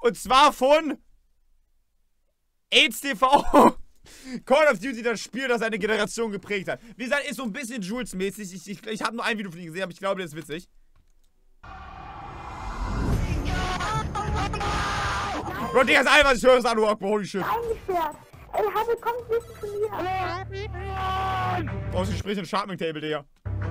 Und zwar von AIDS TV. Call of Duty, das Spiel, das eine Generation geprägt hat. Wie gesagt, ist so ein bisschen Jules-mäßig. Ich habe nur ein Video von ihm gesehen, aber ich glaube, der ist witzig. Bro, Digga, ist einfach, ich höre es an, holy shit. Eingesperrt. Ey, Hasse, komm, wissen von mir. Brauchst du Gespräch in Sharpening Table, Digga.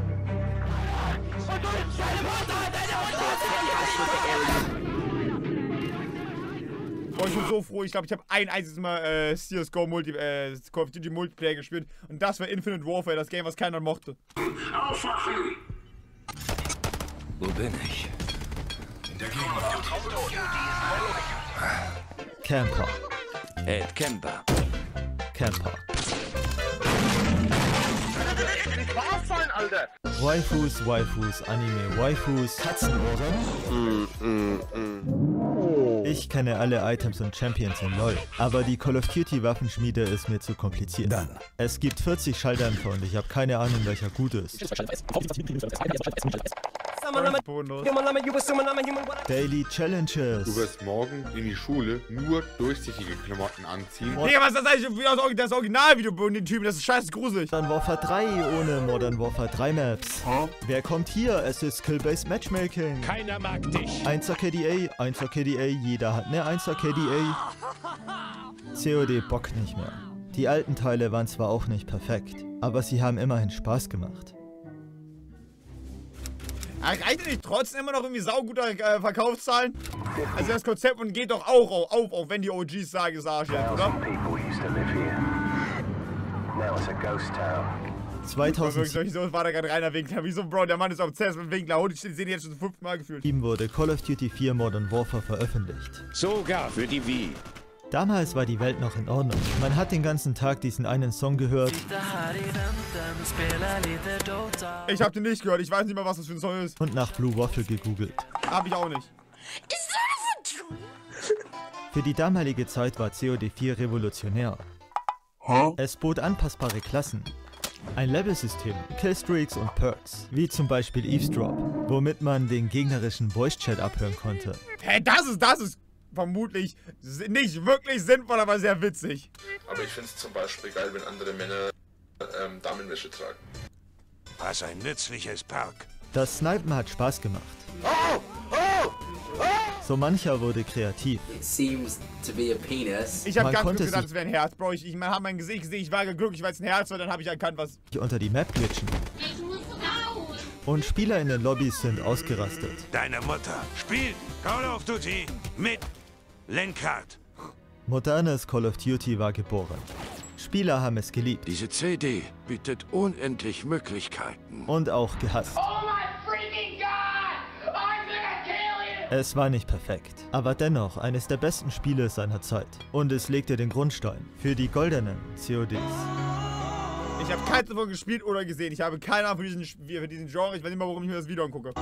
Boah, ich bin so froh. Ich glaube, ich habe ein einziges Mal CSGO Call of Duty Multiplayer gespielt. Und das war Infinite Warfare, das Game, was keiner mochte. Aufwachen! Wo bin ich? In der Gegend. Camper. Ed Camper. Camper. Was sein, Alter? Waifus, Anime, Waifus, Katzenohren. Ich kenne alle Items und Champions in LoL, aber die Call of Duty Waffenschmiede ist mir zu kompliziert. Dann. Es gibt 40 Schalldämpfer und ich habe keine Ahnung, welcher gut ist. Daily Challenges. Du wirst morgen in die Schule nur durchsichtige Klamotten anziehen. Digga, was ist das eigentlich für das Originalvideo von den Typen? Das ist scheiße gruselig. Modern Warfare 3 ohne Modern Warfare 3 Maps. Wer kommt hier? Es ist Skill-Based Matchmaking. Keiner mag dich. 1er KDA, 1er KDA, jeder hat eine 1er KDA. COD bockt nicht mehr. Die alten Teile waren zwar auch nicht perfekt, aber sie haben immerhin Spaß gemacht. Reicht nicht trotzdem immer noch irgendwie saugute Verkaufszahlen? Also das Konzept und geht doch auch auf, auch wenn die OGs sagen, es Arschlein, oder? 2007 So war da gerade reiner Winkler. Wieso, Bro, der Mann ist auf CS mit Winkler. Und ich sehe jetzt schon zum 5. Mal gefühlt. wurde Call of Duty 4 Modern Warfare veröffentlicht. Sogar für die Wii. Damals war die Welt noch in Ordnung. Man hat den ganzen Tag diesen einen Song gehört. Ich hab den nicht gehört. Ich weiß nicht mal, was das für ein Song ist. Und nach Blue Waffle gegoogelt. Hab ich auch nicht. Für die damalige Zeit war COD 4 revolutionär. Es bot anpassbare Klassen, ein Level-System, Killstreaks und Perks, wie zum Beispiel Eavesdrop, womit man den gegnerischen Voice-Chat abhören konnte. Hä, das ist vermutlich nicht wirklich sinnvoll, aber sehr witzig. Aber ich finde es zum Beispiel geil, wenn andere Männer Damenwäsche tragen. Was ein nützliches Perk. Das Snipen hat Spaß gemacht. So mancher wurde kreativ. Ich hab Man ganz konnte gut gedacht, sich- es wäre ein Herz, Bro. Ich habe mein Gesicht gesehen, ich war glücklich, weil es ein Herz war, dann habe ich erkannt, was... Unter die Map glitschen. Und Spieler in den Lobbys sind ausgerastet. Deine Mutter spielt Call of Duty mit Lenkrad. Modernes Call of Duty war geboren. Spieler haben es geliebt Diese CD bietet unendlich Möglichkeiten. und auch gehasst. Es war nicht perfekt, aber dennoch eines der besten Spiele seiner Zeit. Und es legte den Grundstein für die goldenen CODs. Ich habe keins davon gespielt oder gesehen. Ich habe keine Ahnung für diesen Genre. Ich weiß nicht mal, warum ich mir das Video angucke.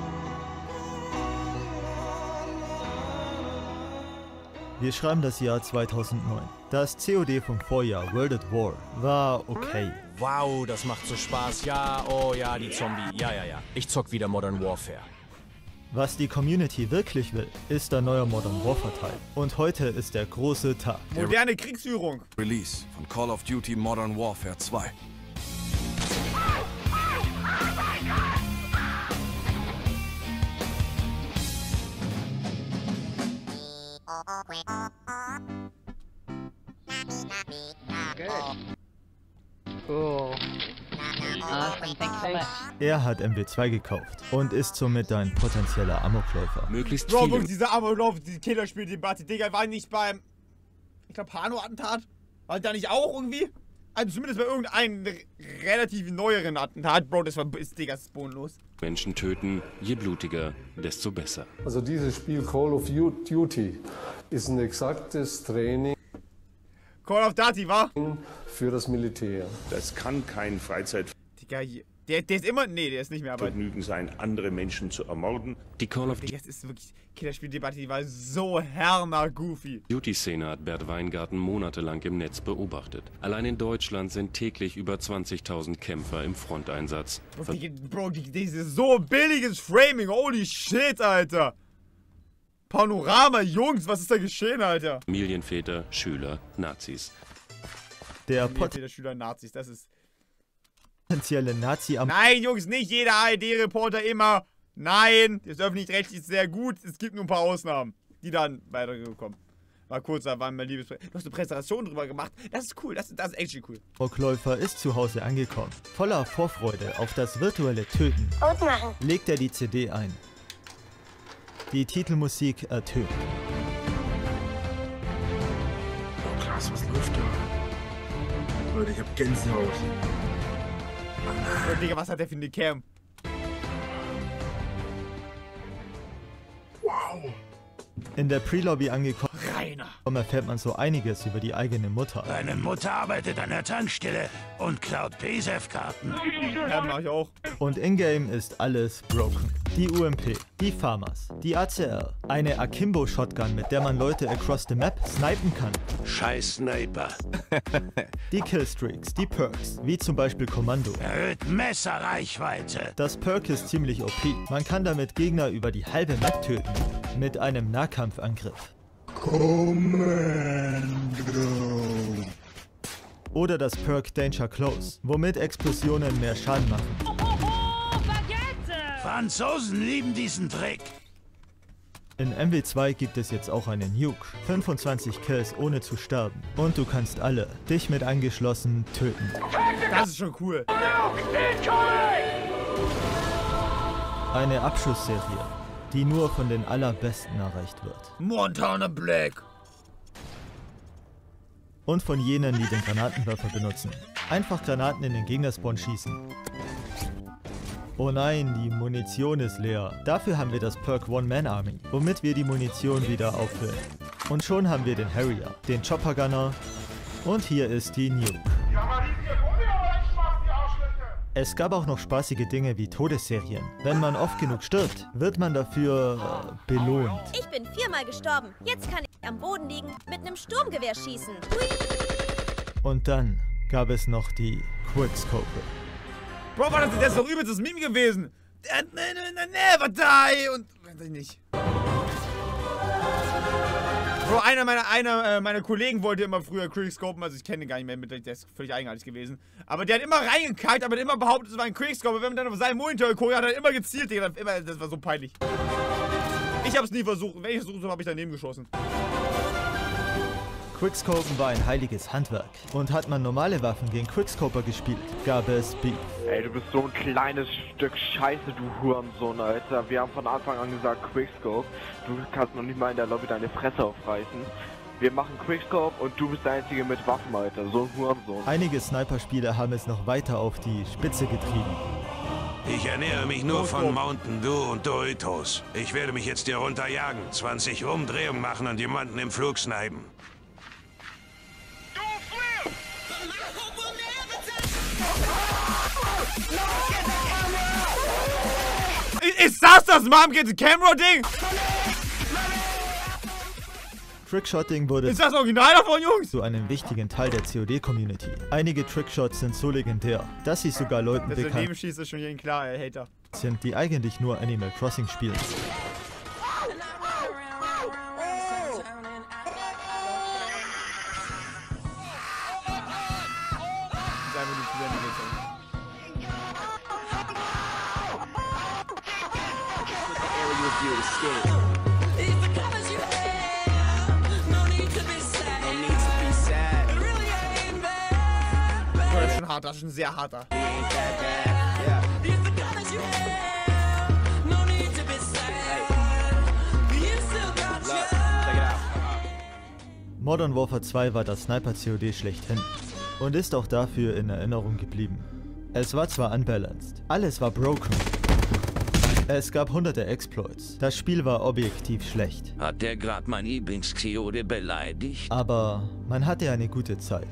Wir schreiben das Jahr 2009. Das COD vom Vorjahr, World at War, war okay. Wow, das macht so Spaß. Ja, oh ja, die Zombie. Ja. Ich zock wieder Modern Warfare. Was die Community wirklich will, ist der neue Modern Warfare Teil. Und heute ist der große Tag. Moderne Kriegsführung. Release von Call of Duty Modern Warfare 2. Er hat MW2 gekauft und ist somit ein potenzieller Amokläufer. Möglichst Bro, viele. wirklich, diese Amoklauf, diese Killerspiel-Debatte, Digga, war nicht beim, ich glaube, Pano-Attentat? War da nicht auch irgendwie? Also zumindest bei irgendeinem relativ neueren Attentat. Bro, das ist, Digga, das ist bodenlos. Menschen töten, je blutiger, desto besser. Also dieses Spiel Call of Duty ist ein exaktes Training Call of Duty, wa? für das Militär. Das kann kein Freizeitvergnügen Digga, der ist immer, nee, der ist nicht mehr, aber... sein, andere Menschen zu ermorden. Die Call of Digga, es ist wirklich, Killerspiel-Debatte, die war so herner-goofy. Duty-Szene hat Bert Weingarten monatelang im Netz beobachtet. Allein in Deutschland sind täglich über 20.000 Kämpfer im Fronteinsatz. Bro, dieses so billiges Framing, holy shit, Alter. Panorama, Jungs, was ist da geschehen, Alter? Familienväter, Schüler, Nazis. Der Familienväter, Schüler, Nazis, das ist... potenzielle Nazi am... Nein, Jungs, nicht jeder ARD-Reporter immer. Nein, das Öffentlich-Rechtlich ist sehr gut. Es gibt nur ein paar Ausnahmen, die dann weitergekommen. War kurz, da waren wir Du hast eine Präsentation drüber gemacht. Das ist cool, das ist echt cool. Rockläufer ist zu Hause angekommen. Voller Vorfreude auf das virtuelle Töten legt er die CD ein. Die Titelmusik ertönt. Oh krass, was läuft da? Leute, ich hab Gänsehaut. Oh, Digga, was hat der für eine Cam? Wow. In der Pre-Lobby angekommen, Rainer, erfährt man so einiges über die eigene Mutter. Deine Mutter arbeitet an der Tankstelle und klaut PSF-Karten. Ja, mach ich auch. Und in-game ist alles broken. Die UMP, die Farmers, die ACR, eine Akimbo-Shotgun, mit der man Leute across the map snipen kann. Scheiß Sniper. Die Killstreaks, die Perks, wie zum Beispiel Kommando. Erhöht Messerreichweite. Das Perk ist ziemlich OP. Man kann damit Gegner über die halbe Map töten. Mit einem Nahkampfangriff. Kommando. Oder das Perk Danger Close, womit Explosionen mehr Schaden machen. Franzosen lieben diesen Trick. In MW2 gibt es jetzt auch einen Nuke. 25 Kills ohne zu sterben. Und du kannst alle, dich mit angeschlossen, töten. Das ist schon cool. Eine Abschussserie, die nur von den Allerbesten erreicht wird. Montana Black. Und von jenen, die den Granatenwerfer benutzen. Einfach Granaten in den Gegnerspawn schießen. Oh nein, die Munition ist leer. Dafür haben wir das Perk One-Man-Army, womit wir die Munition wieder auffüllen. Und schon haben wir den Harrier, den Chopper Gunner und hier ist die Nuke. Es gab auch noch spaßige Dinge wie Todesserien. Wenn man oft genug stirbt, wird man dafür belohnt. Ich bin 4-mal gestorben. Jetzt kann ich am Boden liegen, mit einem Sturmgewehr schießen. Hui! Und dann gab es noch die Quickscope. Bro, das ist doch übelstes Meme gewesen. Never die und weiß ich nicht. Bro, einer meiner Kollegen wollte immer früher Quickscopen, also ich kenne ihn gar nicht mehr, der ist völlig eigenartig gewesen. Aber der hat immer reingekackt, aber immer behauptet, es war ein Quickscope. Wenn man dann auf seinen Monitor geguckt hat, hat er immer gezielt, Digga. Das war so peinlich. Ich hab's nie versucht. Wenn ich es versucht habe, habe ich daneben geschossen. Quickscopen war ein heiliges Handwerk. Und hat man normale Waffen gegen Quickscoper gespielt, gab es Beef. Ey, du bist so ein kleines Stück Scheiße, du Hurensohn, Alter. Wir haben von Anfang an gesagt Quickscope. Du kannst noch nicht mal in der Lobby deine Fresse aufreißen. Wir machen Quickscope und du bist der Einzige mit Waffen, Alter. So ein Hurensohn. Einige Sniper-Spieler haben es noch weiter auf die Spitze getrieben. Ich ernähre mich nur von Mountain Dew und Doritos. Ich werde mich jetzt hier runterjagen, 20 Umdrehungen machen und jemanden im Flug snipen. Ist das Mom Get the Camera Ding? Trickshotting wurde ist das Original davon, Jungs? zu einem wichtigen Teil der COD-Community. Einige Trickshots sind so legendär, dass sie sogar Leuten bekannt bekannt schießt, ist schon jedem klar, Hater. sind, die eigentlich nur Animal Crossing spielen. Das ist schon hart, das ist schon sehr harter. Modern Warfare 2 war das Sniper-COD schlechthin und ist auch dafür in Erinnerung geblieben. Es war zwar unbalanced, alles war broken. Es gab hunderte Exploits. Das Spiel war objektiv schlecht. Hat der gerade mein Lieblings-COD beleidigt? Aber man hatte eine gute Zeit.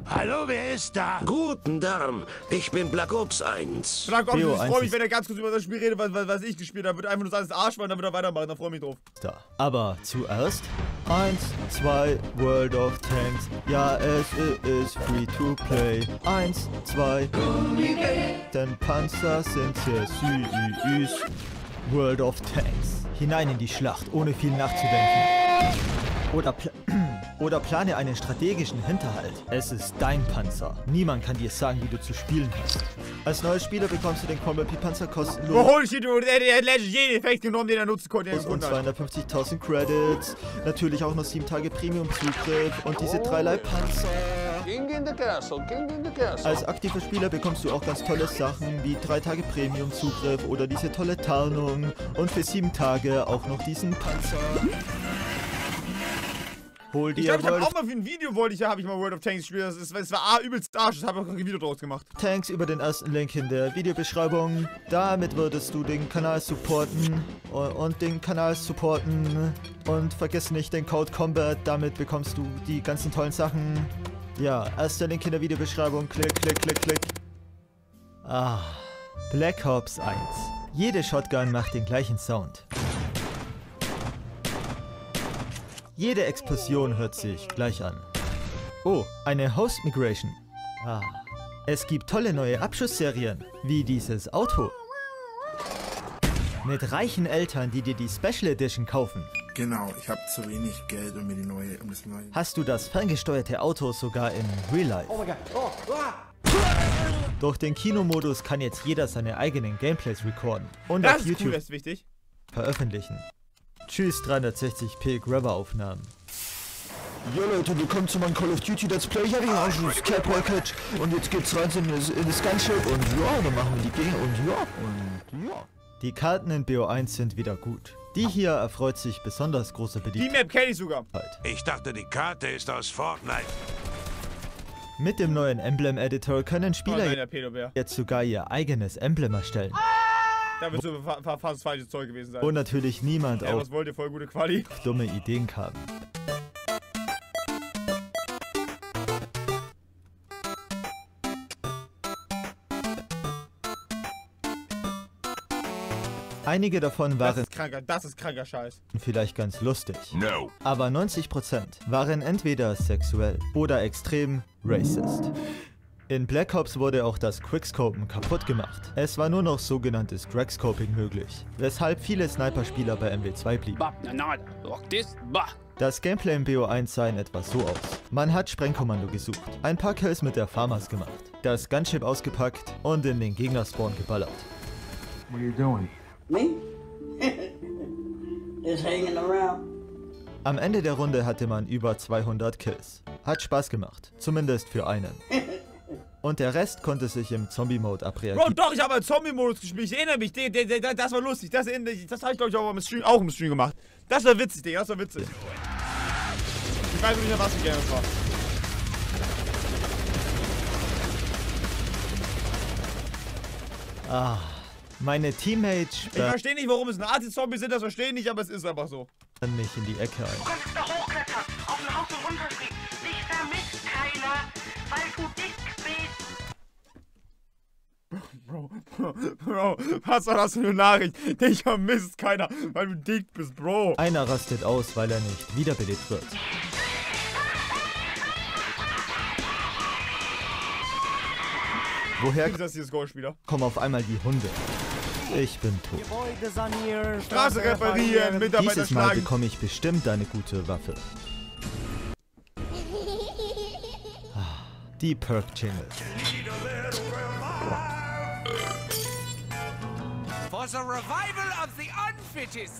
Hallo, wer ist da? Guten Darm, ich bin Black Ops 1. Black Ops, ich freue mich, wenn er ganz kurz über das Spiel redet, was ich gespielt habe. Wird einfach nur sein Arsch machen, dann wird er weitermachen, da freue ich mich drauf. Da. Aber zuerst 1, 2, World of Tanks. Ja, es ist free to play. 1, 2, denn Panzer sind sehr süß. World of Tanks. Hinein in die Schlacht, ohne viel nachzudenken. Oder plane einen strategischen Hinterhalt. Es ist dein Panzer. Niemand kann dir sagen, wie du zu spielen hast. Als neuer Spieler bekommst du den Combat Panzer kostenlos. Oh, holy shit, er hat Legend jeden Effekt genommen, den er nutzen konnte. Und 250.000 Credits. Natürlich auch noch 7 Tage Premium-Zugriff und diese 3 Leibpanzer. King in the castle, King in the castle. Als aktiver Spieler bekommst du auch ganz tolle Sachen wie 3 Tage Premium-Zugriff oder diese tolle Tarnung und für 7 Tage auch noch diesen Panzer. Hol dir ich glaube, auch mal für ein Video habe ich mal World of Tanks gespielt. Es war übelst Arsch, das habe ich auch ein Video draus gemacht. Tanks über den ersten Link in der Videobeschreibung. Damit würdest du den Kanal supporten und den Kanal supporten. Und vergiss nicht den Code COMBAT, damit bekommst du die ganzen tollen Sachen. Ja, erster Link in der Videobeschreibung. Klick, klick, klick, klick. Ah, Black Ops 1. Jede Shotgun macht den gleichen Sound. Jede Explosion hört sich gleich an. Oh, eine Host Migration. Ah. Es gibt tolle neue Abschussserien, wie dieses Auto. Mit reichen Eltern, die dir die Special Edition kaufen. Genau, ich habe zu wenig Geld, um mir das neue... Hast du das ferngesteuerte Auto sogar in Real Life? Oh mein Gott. Oh, Durch den Kinomodus kann jetzt jeder seine eigenen Gameplays recorden. Und das auf YouTube cool, das ist wichtig. Veröffentlichen. Tschüss 360p Grabber-Aufnahmen. Jo Leute, willkommen zu meinem Call of Duty Let's Play. Ja, wir haben schon das Care Package und jetzt geht's rein in das Gunship und ja, dann machen wir die Gegner und ja. Die Karten in BO1 sind wieder gut. Die hier erfreut sich besonders große Beliebtheit. Die Map kenne ich sogar. Ich dachte, die Karte ist aus Fortnite. Mit dem neuen Emblem Editor können Spieler jetzt sogar ihr eigenes Emblem erstellen. Da wird so fast das falsche Zeug gewesen sein. Und natürlich niemand auf was wollt ihr, voll gute Quali. Dumme Ideen kam. Einige davon waren das ist kranker Scheiß. Vielleicht ganz lustig. No. Aber 90% waren entweder sexuell oder extrem racist. In Black Ops wurde auch das Quickscopen kaputt gemacht. Es war nur noch sogenanntes Dragscoping möglich, weshalb viele Sniper-Spieler bei MW2 blieben. Das Gameplay in BO1 sah in etwa so aus. Man hat Sprengkommando gesucht, ein paar Kills mit der Farmers gemacht, das Gunship ausgepackt und in den Gegnerspawn geballert. What are you doing? Me? Just hanging around. Am Ende der Runde hatte man über 200 Kills. Hat Spaß gemacht, zumindest für einen. Und der Rest konnte sich im Zombie-Mode abreagieren. Bro, doch, ich habe einen Zombie-Modus gespielt. Ich erinnere mich, das war lustig. Das habe ich, glaube ich, auch im Stream gemacht. Das war witzig, Digga, das war witzig. Ich weiß nicht mehr, was für Game das war. Ah, meine Teammates Ich verstehe nicht, warum es Nazi-Zombies sind, das verstehe ich nicht, aber es ist einfach so. Mich in die Ecke ein. Du kannst da hochklettern, auf ein Haus und runterspringen. Dich vermisst keiner, weil du dick bist. Bro, was war das für eine Nachricht? Dich vermisst keiner, weil du dick bist, Bro. Einer rastet aus, weil er nicht wiederbelebt wird. Woher kommen auf einmal die Hunde? Ich bin tot. Straße reparieren, Mitarbeiter Dieses Mal schlagen. bekomme ich bestimmt eine gute Waffe. Die Perk-Jingle. For the revival of the unfittest.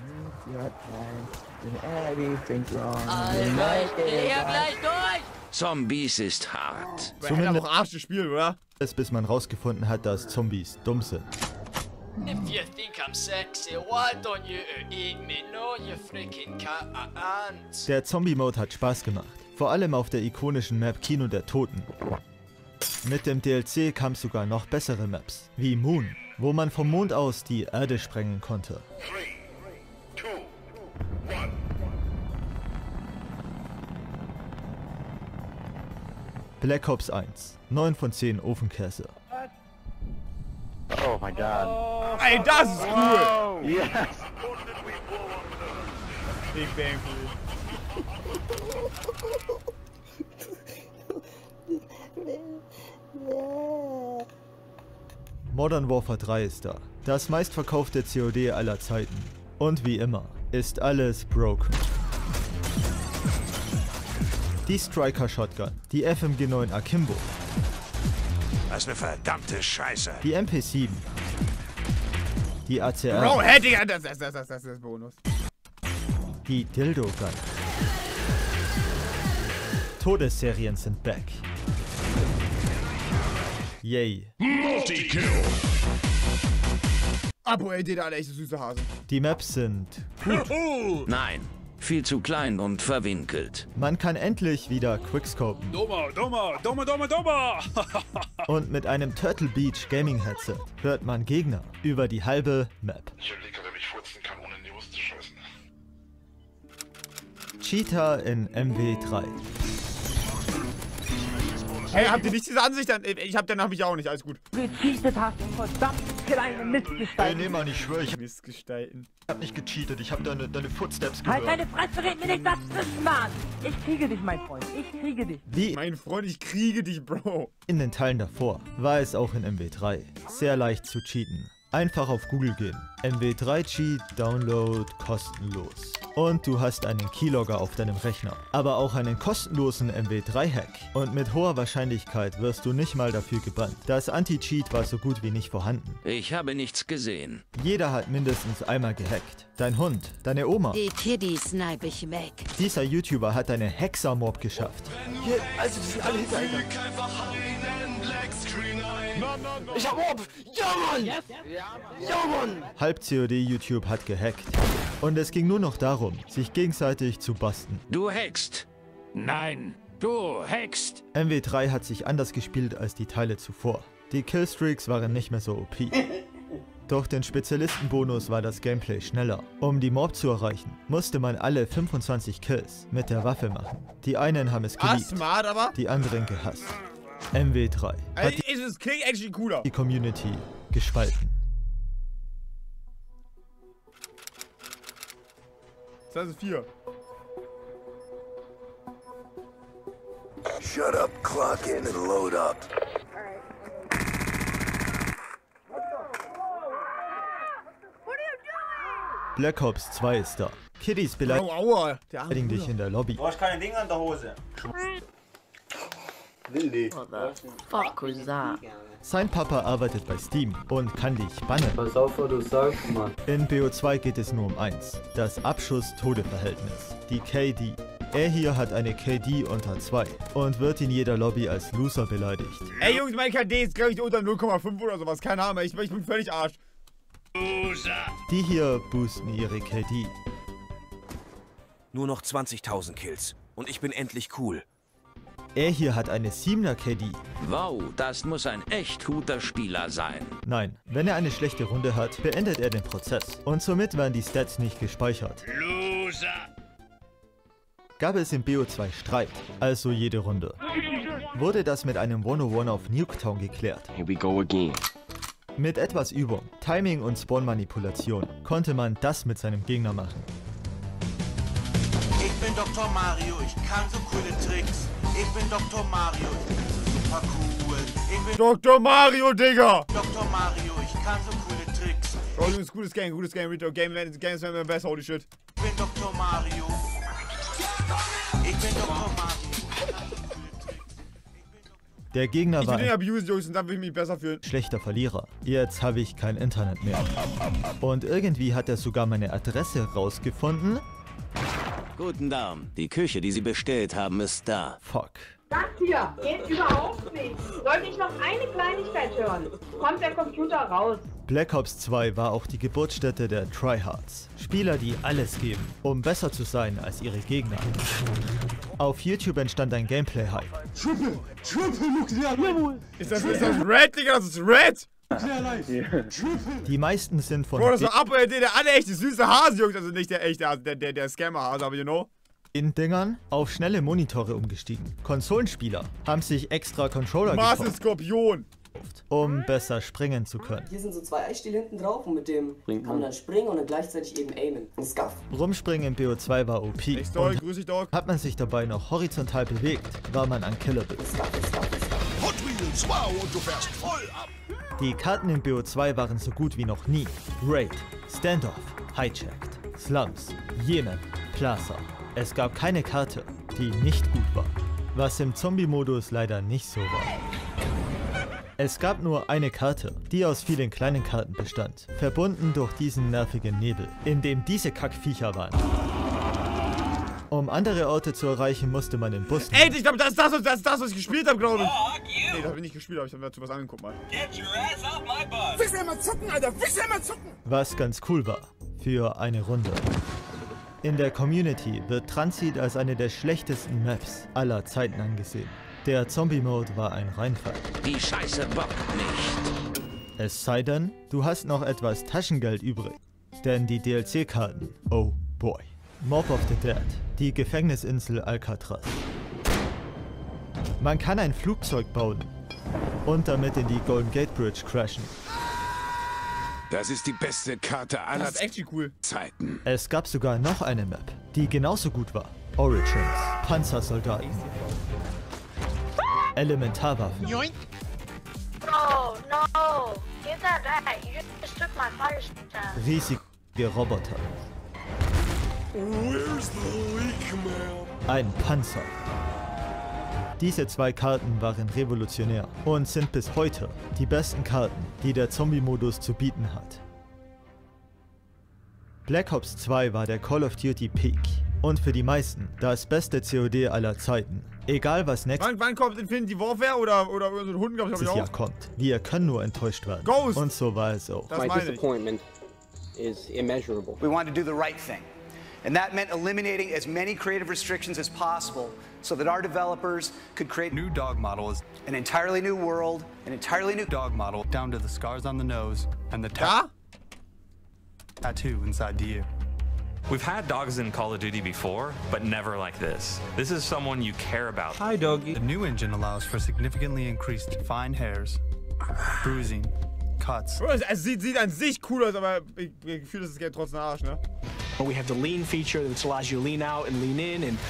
Zombies ist hart. Zumindest auch Arsch gespielt, oder? Bis man rausgefunden hat, dass Zombies dumm sind. If you think I'm sexy, why don't you eat me? No, you freaking can't. Der Zombie-Mode hat Spaß gemacht. Vor allem auf der ikonischen Map Kino der Toten. Mit dem DLC kam sogar noch bessere Maps, wie Moon, wo man vom Mond aus die Erde sprengen konnte. 3, 2, 1. Black Ops 1. 9 von 10 Ofenkäse. Oh my god. Ey, das ist cool! Oh, yes! Big Bang Theory. Modern Warfare 3 ist da. Das meistverkaufte COD aller Zeiten. Und wie immer, ist alles broken. Die Striker Shotgun, die FMG 9 Akimbo. Was eine verdammte Scheiße. Die MP7. Die ACR. Bro, hey, Digga, das ist Bonus. Die Dildo Gun. Todesserien sind back. Yay. Multi-Kill. Abo, ey, der echt süße Hase. Die Maps sind gut. Nein, viel zu klein und verwinkelt. Man kann endlich wieder quickscopen. Dummer. Und mit einem Turtle Beach Gaming Headset hört man Gegner über die halbe Map. Ich überlege, ob ich furzen kann, ohne in die Hose zu scheißen. Cheetah in MW3. Hey, habt ihr nicht diese Ansicht? Dann hab ich auch nicht, alles gut. Gecheatet hast, verdammt kleine Mistgestalten. Nee, Mann, ich schwöre, ich Mistgestalten. hab nicht gecheatet, ich hab deine Footsteps Halt gehört. deine Fresse, red mir nicht dazwischen, Mann! Ich kriege dich, mein Freund, ich kriege dich. Wie Mein Freund, ich kriege dich, Bro. in den Teilen davor war es auch in MW3 sehr leicht zu cheaten. Einfach auf Google gehen. MW3 Cheat, Download, kostenlos. Und du hast einen Keylogger auf deinem Rechner. Aber auch einen kostenlosen MW3-Hack. Und mit hoher Wahrscheinlichkeit wirst du nicht mal dafür gebannt. Das Anti-Cheat war so gut wie nicht vorhanden. Ich habe nichts gesehen. Jeder hat mindestens einmal gehackt. Dein Hund, deine Oma. Die Kiddies snipe ich weg. Dieser YouTuber hat eine Hexer-Mob geschafft. Hier, also die sind alle hintereinander. Ich hab Mob! Ja, Mann! Yes. Ja, Mann! Halb COD YouTube hat gehackt. Und es ging nur noch darum, sich gegenseitig zu basten. Du hackst. Nein, du hackst. MW3 hat sich anders gespielt als die Teile zuvor. Die Killstreaks waren nicht mehr so OP. Durch den Spezialistenbonus war das Gameplay schneller. Um die Mob zu erreichen, musste man alle 25 Kills mit der Waffe machen. Die einen haben es geliebt, smart, aber die anderen gehasst. MW3 hat es klingt actually cooler. die Community gespalten. Das ist 4. Shut up, clock in and load up. Black Ops 2 ist da. Kiddies beleidigen dich in der Lobby. Du hast keine Dinge an der Hose. Willi. Fuck was that? Sein Papa arbeitet bei Steam und kann dich bannen. Pass auf, was du sagst, Mann. In BO2 geht es nur um eins. Das Abschuss-Tode-Verhältnis. Die KD. Er hier hat eine KD unter 2 und wird in jeder Lobby als Loser beleidigt. Ey Jungs, mein KD ist glaube ich unter 0,5 oder sowas. Keine Ahnung, ich bin völlig Arsch. Die hier boosten ihre KD. Nur noch 20.000 Kills. Und ich bin endlich cool. Er hier hat eine 7er KD. Wow, das muss ein echt guter Spieler sein. Nein, wenn er eine schlechte Runde hat, beendet er den Prozess. Und somit werden die Stats nicht gespeichert. Loser! Gab es im BO2 Streit, also jede Runde. Wurde das mit einem 101 auf Nuketown geklärt. Here we go again. Mit etwas Übung, Timing und Spawn-Manipulation konnte man das mit seinem Gegner machen. Ich bin Dr. Mario, ich kann so coole Tricks. Ich bin Dr. Mario, ich bin so super cool. Ich bin Dr. Mario, Digga! Dr. Mario, ich kann so coole Tricks. Oh, Jungs, gutes Game, Rito. Games werden besser, holy shit. Ich bin Dr. Mario. Ich bin Dr. Mario. Der Gegner Ich war will den ein abuse, Jungs, und dann will ich mich besser fühlen. schlechter Verlierer. Jetzt habe ich kein Internet mehr. Und irgendwie hat er sogar meine Adresse rausgefunden. Guten Abend. Die Küche, die Sie bestellt haben, ist da. Fuck. Das hier geht überhaupt nicht. Sollte ich noch eine Kleinigkeit hören, kommt der Computer raus. Black Ops 2 war auch die Geburtsstätte der Tryhards. Spieler, die alles geben, um besser zu sein als ihre Gegner. Auf YouTube entstand ein Gameplay-Hype. Triple Nuklear. Ist das Red, Digga? Das ist Red! Die meisten sind von Bro, das war Abo, der alle echte süße Hase, Jungs. Also nicht der echte Hase, der Scammer-Hase, aber you know. den Dingern auf schnelle Monitore umgestiegen. Konsolenspieler haben sich extra Controller gekauft, Skorpion, um besser springen zu können. Hier sind so 2 Eisstiele hinten drauf und mit dem kann man dann springen und dann gleichzeitig eben aimen. Ein Scuff. Rumspringen im BO2 war OP. Dog, grüß dich, Dog. Hat man sich dabei noch horizontal bewegt, war man unkillable. Hot Wheels, wow, und du fährst voll ab. Die Karten im BO2 waren so gut wie noch nie. Raid, Standoff, Hijacked, Slums, Yemen, Plaza. Es gab keine Karte, die nicht gut war. Was im Zombie-Modus leider nicht so war. Es gab nur eine Karte, die aus vielen kleinen Karten bestand, verbunden durch diesen nervigen Nebel, in dem diese Kackviecher waren. Um andere Orte zu erreichen, musste man den Bus nehmen. Ey, ich glaube, das ist das, was ich gespielt habe, glaube ich. Nee, das habe ich nicht gespielt, aber ich habe dazu was angeguckt mal. Willst du mal zucken, Alter? Willst du mal zucken? Was ganz cool war, für eine Runde. In der Community wird Transit als eine der schlechtesten Maps aller Zeiten angesehen. Der Zombie-Mode war ein Reinfall. Die Scheiße bockt nicht. Es sei denn, du hast noch etwas Taschengeld übrig. Denn die DLC-Karten, oh boy. Mob of the Dead, die Gefängnisinsel Alcatraz. Man kann ein Flugzeug bauen und damit in die Golden Gate Bridge crashen. Das ist die beste Karte aller Das ist echt cool. Zeiten. Es gab sogar noch eine Map, die genauso gut war. Origins, Panzersoldaten, Elementarwaffen. Yoink. Oh no! Give that back. You just took my fire stuff. Riesige Roboter. Where's the leak, man? Ein Panzer. Diese 2 Karten waren revolutionär und sind bis heute die besten Karten, die der Zombie-Modus zu bieten hat. Black Ops 2 war der Call of Duty Peak und für die meisten das beste COD aller Zeiten. Egal was Wann kommt Infinity Warfare oder so ein Hund, glaube ich, nächstes Jahr kommt. Wir können nur enttäuscht werden. Ghost. Und so war es auch. My disappointment is immeasurable. We wanted to do the right thing. And that meant eliminating as many creative restrictions as possible so that our developers could create new dog models, an entirely new world, an entirely new dog model, down to the scars on the nose and the tattoo inside the ear. We've had dogs in Call of Duty before, but never like this. This is someone you care about. Hi, doggy. The new engine allows for significantly increased fine hairs, bruising, cuts. Es sieht an sich cool aus, aber ich fühle, das geht trotzdem Arsch, ne? We have the lean feature, which allows you to lean out and lean in and...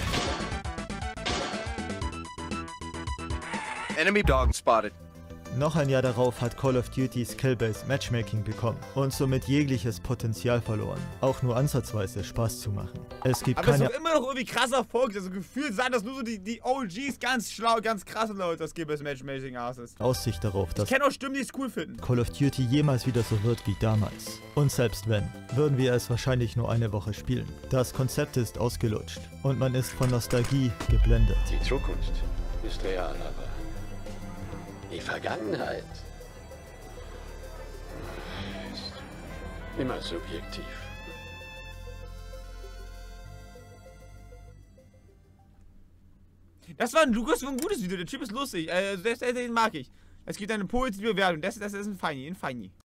Enemy dog spotted. Noch ein Jahr darauf hat Call of Duty Skill-Based Matchmaking bekommen und somit jegliches Potenzial verloren, auch nur ansatzweise Spaß zu machen. Es gibt aber keine... es ist doch immer noch irgendwie krasser Erfolg, also gefühlt sein, dass nur so die OGs ganz schlau, ganz krasse Leute das Skill-Based Matchmaking ist. Aussicht darauf, dass ich kenne auch Stimmen, die es cool finden. Call of Duty jemals wieder so wird wie damals. Und selbst wenn, würden wir es wahrscheinlich nur eine Woche spielen. Das Konzept ist ausgelutscht und man ist von Nostalgie geblendet. Die Zukunft ist real, aber die Vergangenheit ist immer subjektiv. Das war ein gutes Video, der Typ ist lustig, den mag ich. Es gibt eine positive Bewertung, das ist ein Feini,